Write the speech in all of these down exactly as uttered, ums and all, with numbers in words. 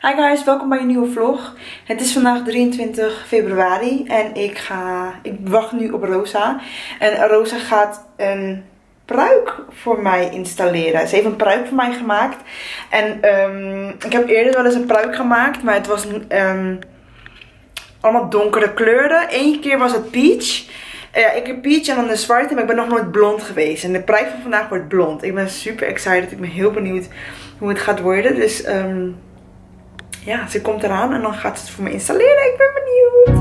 Hi guys, welkom bij een nieuwe vlog. Het is vandaag drieëntwintig februari en ik ga, ik wacht nu op Rosa. En Rosa gaat een pruik voor mij installeren. Ze heeft een pruik voor mij gemaakt. En um, ik heb eerder wel eens een pruik gemaakt, maar het was um, allemaal donkere kleuren. Eén keer was het peach. Ja, ik heb peach en dan de zwarte, maar ik ben nog nooit blond geweest. En de pruik van vandaag wordt blond. Ik ben super excited. Ik ben heel benieuwd hoe het gaat worden. Dus um, ja, ze komt eraan en dan gaat ze het voor me installeren. Ik ben benieuwd.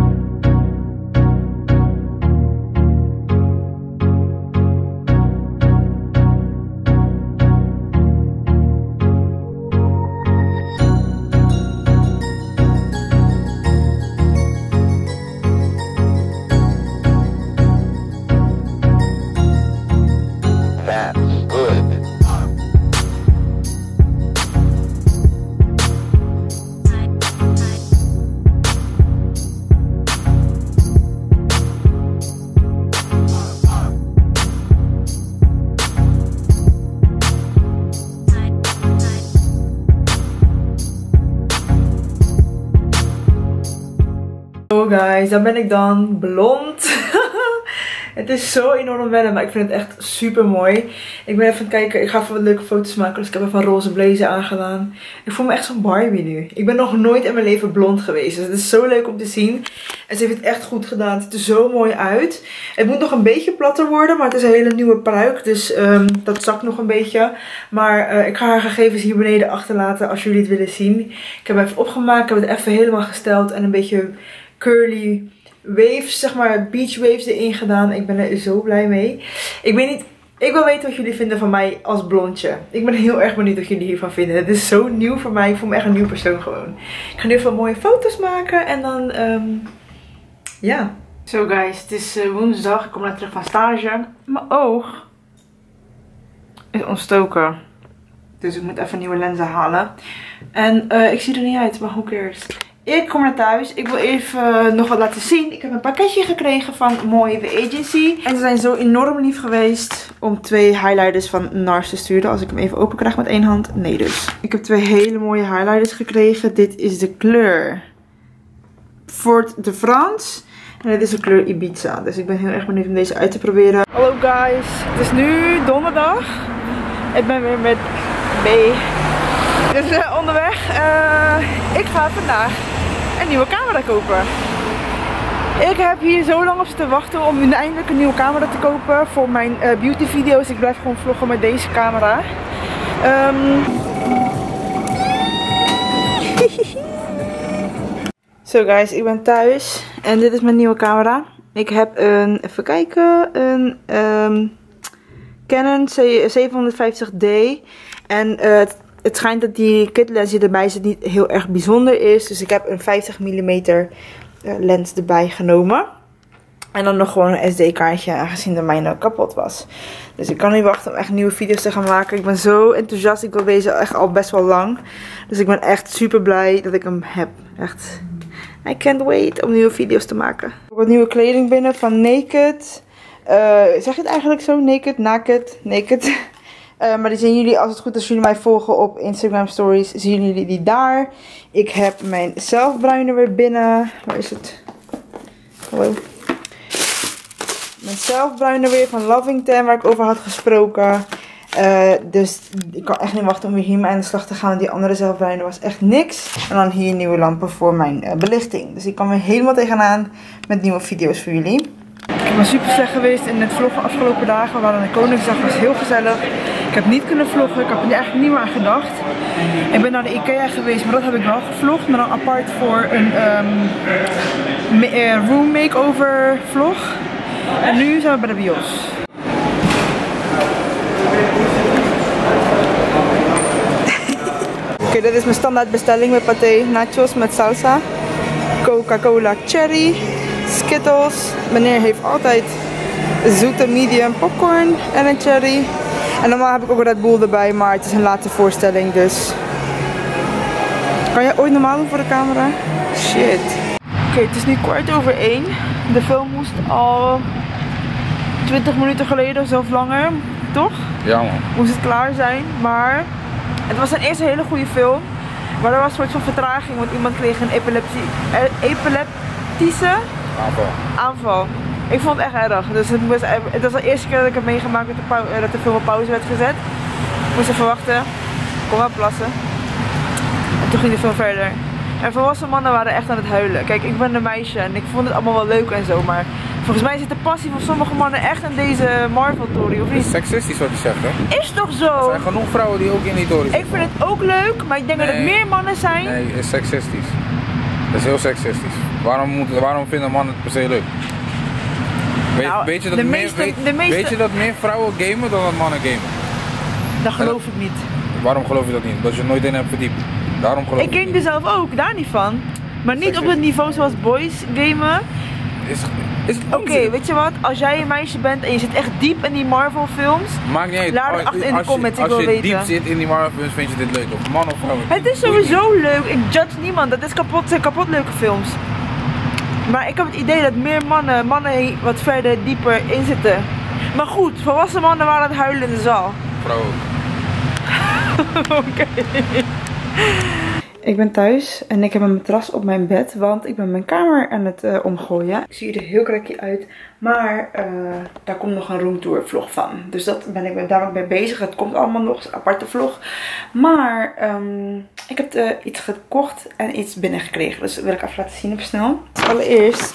Zo guys, dan ben ik dan blond. Het is zo enorm wennen, maar ik vind het echt super mooi. Ik ben even aan het kijken, ik ga even wat leuke foto's maken. Dus ik heb even een roze blazer aangedaan. Ik voel me echt zo'n Barbie nu. Ik ben nog nooit in mijn leven blond geweest. Dus het is zo leuk om te zien. En ze heeft het echt goed gedaan. Het ziet er zo mooi uit. Het moet nog een beetje platter worden, maar het is een hele nieuwe pruik. Dus um, dat zakt nog een beetje. Maar uh, ik ga haar gegevens hier beneden achterlaten als jullie het willen zien. Ik heb hem even opgemaakt, ik heb het even helemaal gesteld en een beetje curly waves, zeg maar beach waves erin gedaan. Ik ben er zo blij mee. Ik weet niet, ik wil weten wat jullie vinden van mij als blondje. Ik ben heel erg benieuwd wat jullie hiervan vinden. Het is zo nieuw voor mij. Ik voel me echt een nieuw persoon gewoon. Ik ga nu even mooie foto's maken en dan, um, ja. Zo guys, het is uh, woensdag. Ik kom net terug van stage. Mijn oog is ontstoken. Dus ik moet even nieuwe lenzen halen. En uh, ik zie er niet uit, maar who cares. Ik kom naar thuis. Ik wil even nog wat laten zien. Ik heb een pakketje gekregen van Mooi The Agency. En ze zijn zo enorm lief geweest om twee highlighters van NARS te sturen. Als ik hem even open krijg met één hand. Nee dus. Ik heb twee hele mooie highlighters gekregen. Dit is de kleur Fort de France. En dit is de kleur Ibiza. Dus ik ben heel erg benieuwd om deze uit te proberen. Hallo guys. Het is nu donderdag. Ik ben weer met B. Dus uh, onderweg. Uh, ik ga vandaag een nieuwe camera kopen. Ik heb hier zo lang op zitten wachten om eindelijk een nieuwe camera te kopen voor mijn uh, beauty video's. Ik blijf gewoon vloggen met deze camera. Um... Zo guys, ik ben thuis en dit is mijn nieuwe camera. Ik heb een, even kijken, een um, Canon zevenhonderdvijftig D. En uh, het schijnt dat die kitlens die erbij zit niet heel erg bijzonder is. Dus ik heb een vijftig millimeter lens erbij genomen. En dan nog gewoon een S D kaartje, aangezien de mijne kapot was. Dus ik kan niet wachten om echt nieuwe video's te gaan maken. Ik ben zo enthousiast. Ik wil deze echt al best wel lang. Dus ik ben echt super blij dat ik hem heb. Echt. I can't wait om nieuwe video's te maken. Ik heb wat nieuwe kleding binnen van Naked. Uh, zeg je het eigenlijk zo? Naked? Naked? Naked? Uh, maar die zien jullie, als het goed is, als jullie mij volgen op Instagram stories, zien jullie die daar. Ik heb mijn zelfbruiner weer binnen. Waar is het? Hallo. Mijn zelfbruiner weer van Lovington, waar ik over had gesproken. Uh, dus ik kan echt niet wachten om weer hiermee aan de slag te gaan. Die andere zelfbruiner was echt niks. En dan hier nieuwe lampen voor mijn uh, belichting. Dus ik kan weer helemaal tegenaan met nieuwe video's voor jullie. Ik ben super slecht geweest in het vloggen afgelopen dagen. We hadden een Koningsdag, was heel gezellig. Ik heb niet kunnen vloggen, ik heb er eigenlijk niet meer aan gedacht. Ik ben naar de Ikea geweest, maar dat heb ik wel gevlogd. Maar dan apart voor een um, room makeover vlog. En nu zijn we bij de bios. Oké, okay, dit is mijn standaard bestelling met paté nachos met salsa. Coca-Cola cherry. Skittles. Meneer heeft altijd zoete medium popcorn en een cherry. En normaal heb ik ook Red Bull erbij, maar het is een late voorstelling, dus... Kan jij ooit normaal doen voor de camera? Shit. Oké, okay, het is nu kwart over één. De film moest al twintig minuten geleden of zelfs langer, toch? Ja man. Moest het klaar zijn, maar het was ten eerste een hele goede film. Maar er was een soort van vertraging, want iemand kreeg een epilepsie, epileptische aanval. aanval. Ik vond het echt erg. Dus het, moest, het was de eerste keer dat ik heb meegemaakt dat de, pau dat de film op pauze werd gezet. Ik moest even wachten. Ik kon wel plassen. En toen ging de film verder. En volwassen mannen waren echt aan het huilen. Kijk, ik ben een meisje en ik vond het allemaal wel leuk en zo. Maar volgens mij zit de passie van sommige mannen echt in deze Marvel-tory, of niet? Het is seksistisch wat je zegt, hè? Is toch zo? Er zijn genoeg vrouwen die ook in die tory zitten. Ik vind het ook leuk, maar ik denk nee, dat het meer mannen zijn. Nee, het is seksistisch. Het is heel seksistisch. Waarom, moet, waarom vinden mannen het per se leuk? Weet, Nou, weet, je dat de meer, meeste, weet, de meeste... weet je dat meer vrouwen gamen dan dat mannen gamen? Dat geloof ik niet. Waarom geloof je dat niet? Omdat je er nooit in hebt verdiept. Daarom geloof ik game er zelf ook, daar niet van. Maar niet op het niveau zoals boys gamen. Is, is Oké, okay, weet je wat? Als jij een meisje bent en je zit echt diep in die Marvel films, maakt niet uit. Laat het achter in de comments, ik wil weten. Als je diep zit in die Marvel films, vind je dit leuk? Of man of vrouw? Het is sowieso leuk. Ik judge niemand. Dat is kapot, zijn kapot leuke films. Maar ik heb het idee dat meer mannen, mannen wat verder dieper in zitten. Maar goed, volwassen mannen waren aan het huilen in de zaal. Vrouw ook. Oké. Okay. Ik ben thuis en ik heb een matras op mijn bed, want ik ben mijn kamer aan het uh, omgooien. Ik zie er heel krakje uit, maar uh, daar komt nog een roomtour vlog van. Dus dat ben ik daar mee bezig. Het komt allemaal nog, een aparte vlog. Maar um, ik heb uh, iets gekocht en iets binnengekregen. Dus dat wil ik even laten zien op snel. Allereerst...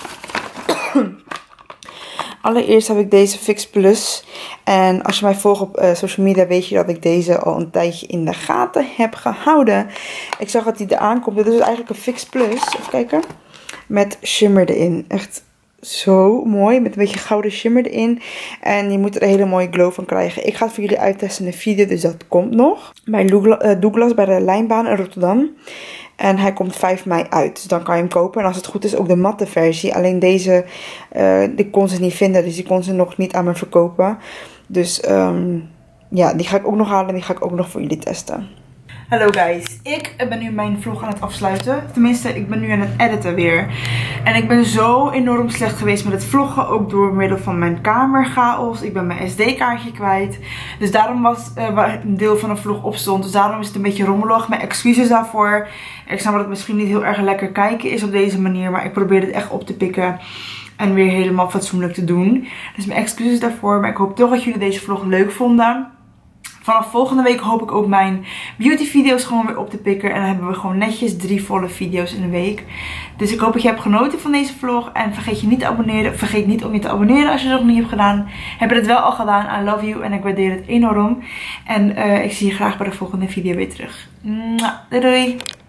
Allereerst heb ik deze Fix Plus. En als je mij volgt op uh, social media weet je dat ik deze al een tijdje in de gaten heb gehouden. Ik zag dat die eraan komt. Dit is eigenlijk een Fix Plus. Even kijken. Met shimmer erin. Echt zo mooi. Met een beetje gouden shimmer erin. En je moet er een hele mooie glow van krijgen. Ik ga het voor jullie uittesten in een video. Dus dat komt nog. Bij Douglas bij de Lijnbaan in Rotterdam. En hij komt vijf mei uit. Dus dan kan je hem kopen. En als het goed is ook de matte versie. Alleen deze, uh, die kon ze niet vinden. Dus die kon ze nog niet aan me verkopen. Dus um, ja, die ga ik ook nog halen. En die ga ik ook nog voor jullie testen. Hallo guys. Ik ben nu mijn vlog aan het afsluiten. Tenminste, ik ben nu aan het editen weer. En ik ben zo enorm slecht geweest met het vloggen. Ook door middel van mijn kamerchaos. Ik ben mijn S D-kaartje kwijt. Dus daarom was uh, waar een deel van de vlog op stond. Dus daarom is het een beetje rommelig. Mijn excuses daarvoor. Ik snap dat het misschien niet heel erg lekker kijken is op deze manier. Maar ik probeer het echt op te pikken. En weer helemaal fatsoenlijk te doen. Dus mijn excuses daarvoor. Maar ik hoop toch dat jullie deze vlog leuk vonden. Vanaf volgende week hoop ik ook mijn beauty video's gewoon weer op te pikken. En dan hebben we gewoon netjes drie volle video's in een week. Dus ik hoop dat je hebt genoten van deze vlog. En vergeet je niet te abonneren. Vergeet niet om je te abonneren als je het nog niet hebt gedaan. Heb je het wel al gedaan. I love you. En ik waardeer het enorm. En uh, ik zie je graag bij de volgende video weer terug. Doei doei.